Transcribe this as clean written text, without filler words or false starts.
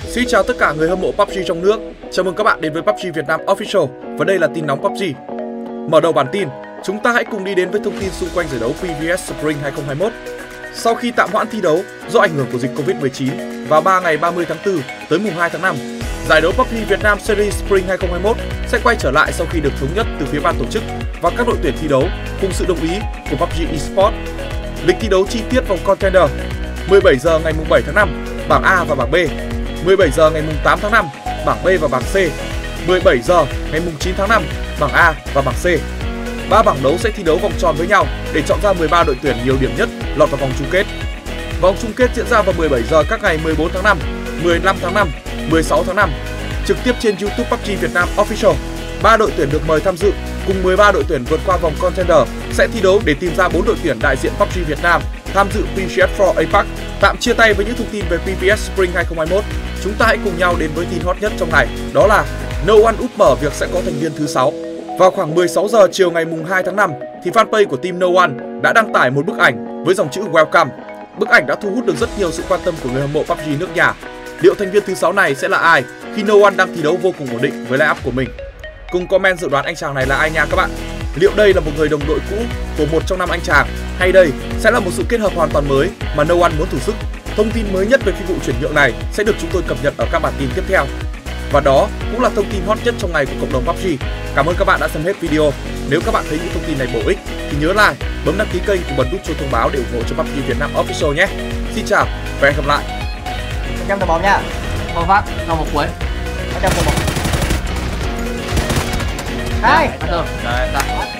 Xin chào tất cả người hâm mộ PUBG trong nước. Chào mừng các bạn đến với PUBG Việt Nam Official và đây là tin nóng PUBG. Mở đầu bản tin, chúng ta hãy cùng đi đến với thông tin xung quanh giải đấu PvS Spring 2021. Sau khi tạm hoãn thi đấu do ảnh hưởng của dịch Covid-19 vào 3 ngày 30 tháng 4 tới mùng 2 tháng 5, giải đấu PUBG Việt Nam Series Spring 2021 sẽ quay trở lại sau khi được thống nhất từ phía ban tổ chức và các đội tuyển thi đấu cùng sự đồng ý của PUBG Esports. Lịch thi đấu chi tiết vòng Contender: 17 giờ ngày mùng 7 tháng 5, bảng A và bảng B; 17 giờ ngày mùng 8 tháng 5, bảng B và bảng C; 17 giờ ngày mùng 9 tháng 5, bảng A và bảng C. 3 bảng đấu sẽ thi đấu vòng tròn với nhau để chọn ra 13 đội tuyển nhiều điểm nhất lọt vào vòng chung kết. Vòng chung kết diễn ra vào 17 giờ các ngày 14 tháng 5, 15 tháng 5, 16 tháng 5, trực tiếp trên YouTube PUBG Việt Nam Official. 3 đội tuyển được mời tham dự cùng 13 đội tuyển vượt qua vòng Contender sẽ thi đấu để tìm ra 4 đội tuyển đại diện PUBG Việt Nam tham dự PGS4 APAC. Tạm chia tay với những thông tin về PvS Spring 2021, chúng ta hãy cùng nhau đến với tin hot nhất trong ngày, đó là No1 úp mở việc sẽ có thành viên thứ 6. Vào khoảng 16 giờ chiều ngày mùng 2 tháng 5 thì fanpage của team No1 đã đăng tải một bức ảnh với dòng chữ Welcome. Bức ảnh đã thu hút được rất nhiều sự quan tâm của người hâm mộ PUBG nước nhà. Liệu thành viên thứ 6 này sẽ là ai khi No1 đang thi đấu vô cùng ổn định với line-up của mình? Cùng comment dự đoán anh chàng này là ai nha các bạn. Liệu đây là một người đồng đội cũ của một trong 5 anh chàng, hay đây sẽ là một sự kết hợp hoàn toàn mới mà No1 muốn thử sức? Thông tin mới nhất về phi vụ chuyển nhượng này sẽ được chúng tôi cập nhật ở các bản tin tiếp theo. Và đó cũng là thông tin hot nhất trong ngày của cộng đồng PUBG. Cảm ơn các bạn đã xem hết video. Nếu các bạn thấy những thông tin này bổ ích thì nhớ like, bấm đăng ký kênh cùng bật nút chuông thông báo để ủng hộ cho PUBG Việt Nam Official nhé. Xin chào và hẹn gặp lại. 100 bóng nha. Một phát, còn một cuối. 100 bóng. Hai. Rồi,